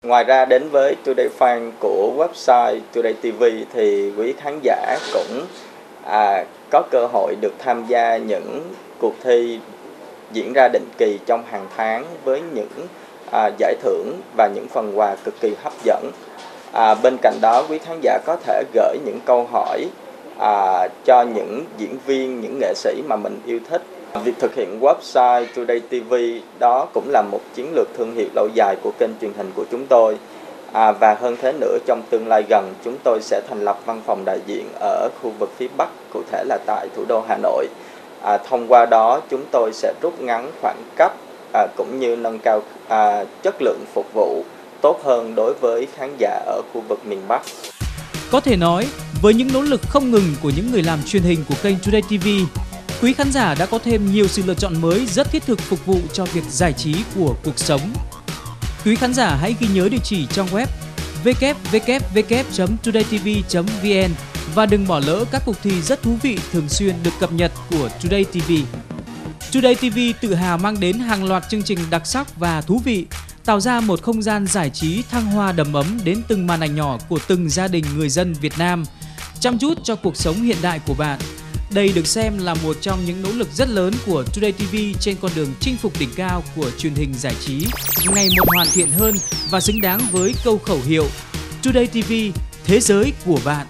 Ngoài ra đến với Today Fan của website Today TV thì quý khán giả cũng có cơ hội được tham gia những cuộc thi diễn ra định kỳ trong hàng tháng với những giải thưởng và những phần quà cực kỳ hấp dẫn. Bên cạnh đó, quý khán giả có thể gửi những câu hỏi cho những diễn viên, những nghệ sĩ mà mình yêu thích. Việc thực hiện website Today TV đó cũng là một chiến lược thương hiệu lâu dài của kênh truyền hình của chúng tôi. Và hơn thế nữa, trong tương lai gần, chúng tôi sẽ thành lập văn phòng đại diện ở khu vực phía Bắc, cụ thể là tại thủ đô Hà Nội. Thông qua đó, chúng tôi sẽ rút ngắn khoảng cách cũng như nâng cao chất lượng phục vụ tốt hơn đối với khán giả ở khu vực miền Bắc. Có thể nói, với những nỗ lực không ngừng của những người làm truyền hình của kênh Today TV, quý khán giả đã có thêm nhiều sự lựa chọn mới rất thiết thực phục vụ cho việc giải trí của cuộc sống. Quý khán giả hãy ghi nhớ địa chỉ trang web www.todaytv.vn và đừng bỏ lỡ các cuộc thi rất thú vị thường xuyên được cập nhật của Today TV. Today TV tự hào mang đến hàng loạt chương trình đặc sắc và thú vị, tạo ra một không gian giải trí thăng hoa đầm ấm đến từng màn ảnh nhỏ của từng gia đình người dân Việt Nam, chăm chút cho cuộc sống hiện đại của bạn. Đây được xem là một trong những nỗ lực rất lớn của Today TV trên con đường chinh phục đỉnh cao của truyền hình giải trí, ngày một hoàn thiện hơn và xứng đáng với câu khẩu hiệu Today TV, thế giới của bạn.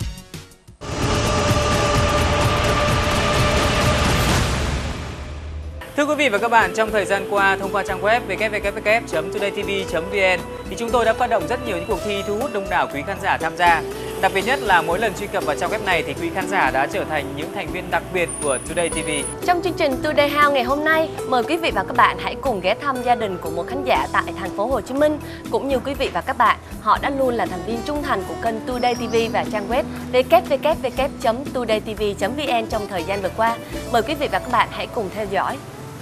Thưa quý vị và các bạn, trong thời gian qua, thông qua trang web www.todaytv.vn thì chúng tôi đã phát động rất nhiều những cuộc thi thu hút đông đảo quý khán giả tham gia. Đặc biệt nhất là mỗi lần truy cập vào trang web này thì quý khán giả đã trở thành những thành viên đặc biệt của Today TV. Trong chương trình Today House ngày hôm nay, mời quý vị và các bạn hãy cùng ghé thăm gia đình của một khán giả tại thành phố Hồ Chí Minh. Cũng như quý vị và các bạn, họ đã luôn là thành viên trung thành của kênh Today TV và trang web www.todaytv.vn trong thời gian vừa qua. Mời quý vị và các bạn hãy cùng theo dõi.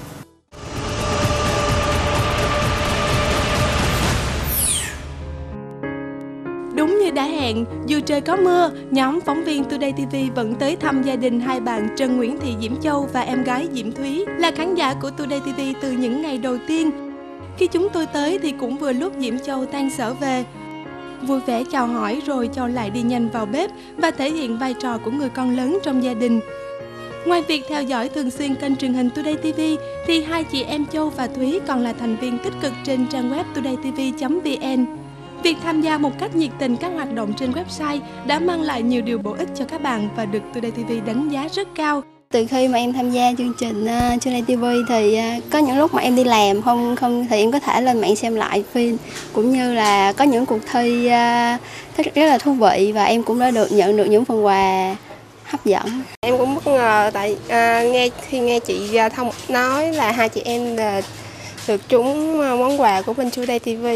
Đúng như đã hẹn, dù trời có mưa, nhóm phóng viên Today TV vẫn tới thăm gia đình hai bạn Trần Nguyễn Thị Diễm Châu và em gái Diễm Thúy, là khán giả của Today TV từ những ngày đầu tiên. Khi chúng tôi tới thì cũng vừa lúc Diễm Châu tan sở về. Vui vẻ chào hỏi rồi Châu lại đi nhanh vào bếp và thể hiện vai trò của người con lớn trong gia đình. Ngoài việc theo dõi thường xuyên kênh truyền hình Today TV thì hai chị em Châu và Thúy còn là thành viên tích cực trên trang web todaytv.vn. Việc tham gia một cách nhiệt tình các hoạt động trên website đã mang lại nhiều điều bổ ích cho các bạn và được Today TV đánh giá rất cao. Từ khi mà em tham gia chương trình Today TV thì có những lúc mà em đi làm không thì em có thể lên mạng xem lại phim, cũng như là có những cuộc thi rất là thú vị và em cũng đã nhận được những phần quà hấp dẫn. Em cũng bất ngờ tại khi nghe chị Thông nói là hai chị em được trúng món quà của bên Today TV.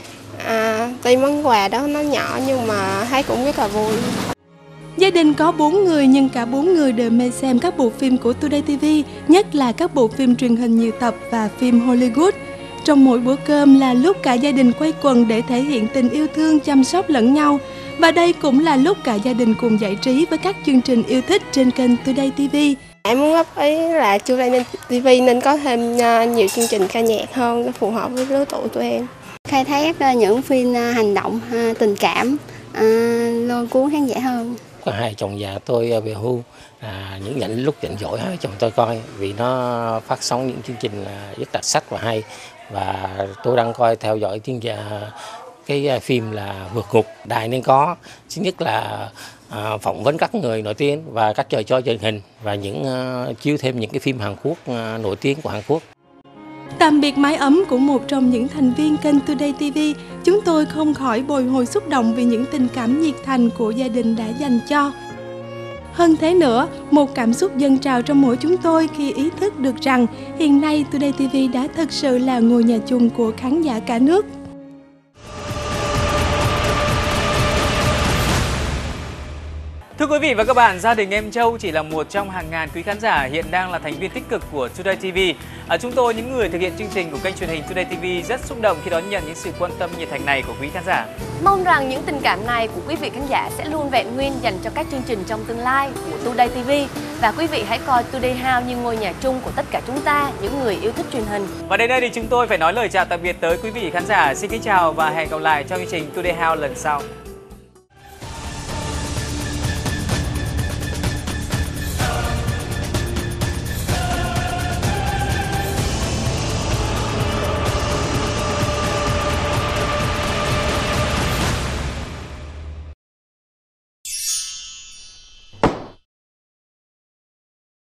Tuy món quà đó nó nhỏ nhưng mà thấy cũng rất là vui. Gia đình có 4 người nhưng cả 4 người đều mê xem các bộ phim của Today TV, nhất là các bộ phim truyền hình nhiều tập và phim Hollywood. Trong mỗi bữa cơm là lúc cả gia đình quây quần để thể hiện tình yêu thương, chăm sóc lẫn nhau. Và đây cũng là lúc cả gia đình cùng giải trí với các chương trình yêu thích trên kênh Today TV. Em muốn góp ý là Today TV nên có thêm nhiều chương trình ca nhạc hơn, phù hợp với lứa tuổi tụi em. Khai thác những phim hành động, tình cảm, lôi cuốn khán giả hơn. Có hai chồng già tôi về hưu, những lúc rảnh rỗi hai chồng tôi coi vì nó phát sóng những chương trình rất đặc sắc và hay, và tôi đang coi theo dõi chương trình cái phim là Vượt Ngục. Đài nên có thứ nhất là phỏng vấn các người nổi tiếng và các trò chơi truyền hình và những chiếu thêm những cái phim Hàn Quốc nổi tiếng của Hàn Quốc. Tạm biệt mái ấm của một trong những thành viên kênh Today TV, chúng tôi không khỏi bồi hồi xúc động vì những tình cảm nhiệt thành của gia đình đã dành cho. Hơn thế nữa, một cảm xúc dâng trào trong mỗi chúng tôi khi ý thức được rằng hiện nay Today TV đã thực sự là ngôi nhà chung của khán giả cả nước. Thưa quý quý vị và các bạn, gia đình em Châu chỉ là một trong hàng ngàn quý khán giả hiện đang là thành viên tích cực của Today TV. Chúng tôi, những người thực hiện chương trình của kênh truyền hình Today TV, rất xúc động khi đón nhận những sự quan tâm nhiệt thành này của quý khán giả. Mong rằng những tình cảm này của quý vị khán giả sẽ luôn vẹn nguyên dành cho các chương trình trong tương lai của Today TV. Và quý vị hãy coi Today House như ngôi nhà chung của tất cả chúng ta, những người yêu thích truyền hình. Và đến đây thì chúng tôi phải nói lời chào tạm biệt tới quý vị khán giả. Xin kính chào và hẹn gặp lại trong chương trình Today House lần sau.